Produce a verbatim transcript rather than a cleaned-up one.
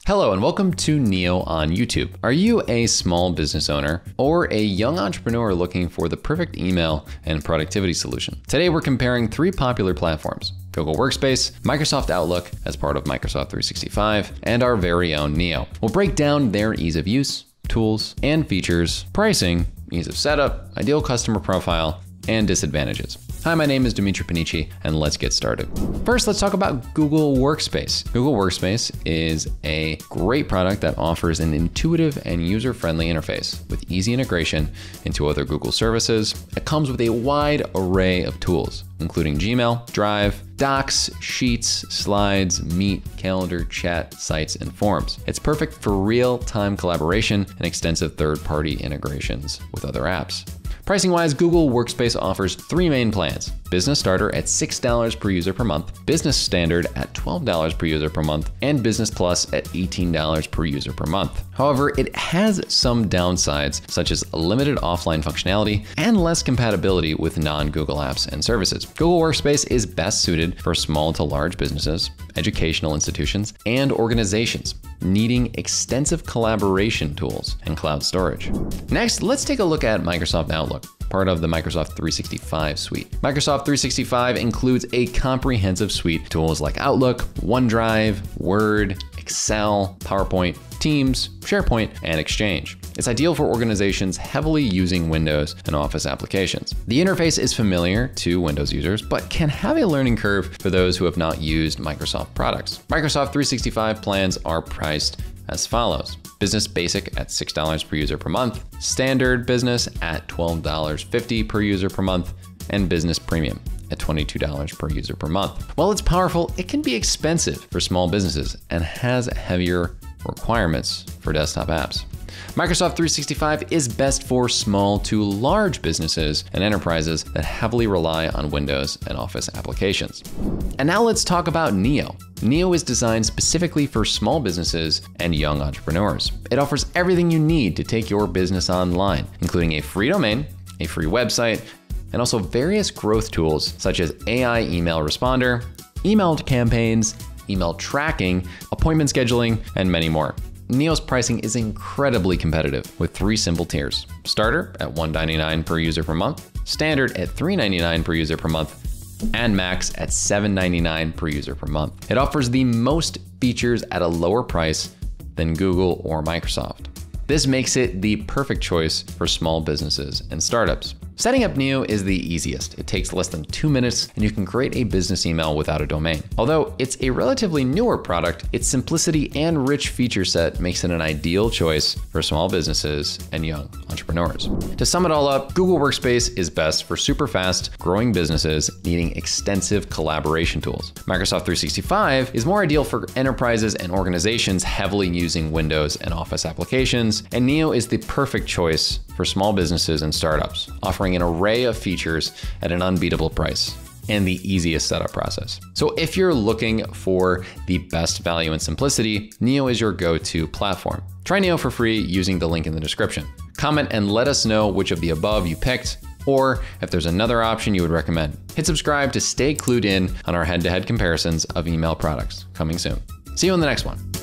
Hello and welcome to Neo on YouTube. Are you a small business owner or a young entrepreneur looking for the perfect email and productivity solution? Today we're comparing three popular platforms: Google Workspace, Microsoft Outlook as part of Microsoft three sixty-five, and our very own Neo. We'll break down their ease of use, tools and features, pricing, ease of setup, ideal customer profile, and disadvantages. Hi, my name is Dimitri Panici, and let's get started. First, let's talk about Google Workspace. Google Workspace is a great product that offers an intuitive and user-friendly interface with easy integration into other Google services. It comes with a wide array of tools, including Gmail, Drive, Docs, Sheets, Slides, Meet, Calendar, Chat, Sites, and Forms. It's perfect for real-time collaboration and extensive third-party integrations with other apps. Pricing-wise, Google Workspace offers three main plans: Business Starter at six dollars per user per month, Business Standard at twelve dollars per user per month, and Business Plus at eighteen dollars per user per month. However, it has some downsides, such as limited offline functionality and less compatibility with non-Google apps and services. Google Workspace is best suited for small to large businesses, educational institutions, and organizations needing extensive collaboration tools and cloud storage. Next, let's take a look at Microsoft Outlook, part of the Microsoft three sixty-five suite. Microsoft three sixty-five includes a comprehensive suite of tools like Outlook, OneDrive, Word, Excel, PowerPoint, Teams, SharePoint, and Exchange. It's ideal for organizations heavily using Windows and Office applications. The interface is familiar to Windows users, but can have a learning curve for those who have not used Microsoft products. Microsoft three sixty-five plans are priced as follows: Business Basic at six dollars per user per month, Standard Business at twelve dollars and fifty cents per user per month, and Business Premium at twenty-two dollars per user per month. While it's powerful, it can be expensive for small businesses and has heavier requirements for desktop apps. Microsoft three sixty-five is best for small to large businesses and enterprises that heavily rely on Windows and Office applications. And now let's talk about Neo. Neo is designed specifically for small businesses and young entrepreneurs. It offers everything you need to take your business online, including a free domain, a free website, and also various growth tools such as A I email responder, emailed campaigns, email tracking, appointment scheduling, and many more. Neo's pricing is incredibly competitive with three simple tiers: Starter at one dollar and ninety-nine cents per user per month, Standard at three dollars and ninety-nine cents per user per month, and Max at seven dollars and ninety-nine cents per user per month. It offers the most features at a lower price than Google or Microsoft. This makes it the perfect choice for small businesses and startups. Setting up Neo is the easiest. It takes less than two minutes and you can create a business email without a domain. Although it's a relatively newer product, its simplicity and rich feature set makes it an ideal choice for small businesses and young entrepreneurs. To sum it all up, Google Workspace is best for super fast growing businesses needing extensive collaboration tools. Microsoft three sixty-five is more ideal for enterprises and organizations heavily using Windows and Office applications, and Neo is the perfect choice for small businesses and startups, offering an array of features at an unbeatable price and the easiest setup process. So if you're looking for the best value and simplicity, Neo is your go-to platform. Try Neo for free using the link in the description. Comment and let us know which of the above you picked, or if there's another option you would recommend. Hit subscribe to stay clued in on our head-to-head comparisons of email products coming soon. See you in the next one.